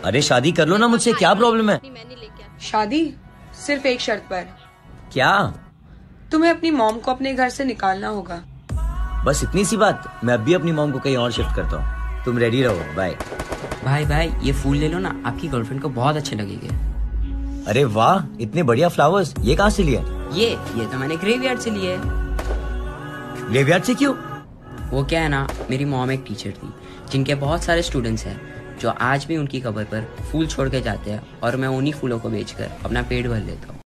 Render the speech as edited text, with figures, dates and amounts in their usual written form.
अरे शादी कर लो ना मुझसे, क्या प्रॉब्लम है? शादी सिर्फ एक शर्त पर। क्या? तुम्हें अपनी मॉम को अपने घर से निकालना होगा। बस इतनी सी बात? मैं अभी अपनी मॉम को कहीं और शिफ्ट करता हूँ, तुम रेडी रहो। बाय। भाई भाई ये फूल ले लो ना, आपकी गर्लफ्रेंड को बहुत अच्छे लगेंगे। अरे वाह, इतने बढ़िया फ्लावर्स, ये कहाँ से लिए? ये तो मैंने ग्रेवयार्ड से लिए। ग्रेवयार्ड से क्यों? वो क्या है ना, मेरी मॉम एक टीचर थी जिनके बहुत सारे स्टूडेंट्स हैं जो आज भी उनकी कब्र पर फूल छोड़ के जाते हैं, और मैं उन्हीं फूलों को बेचकर अपना पेट भर लेता हूँ।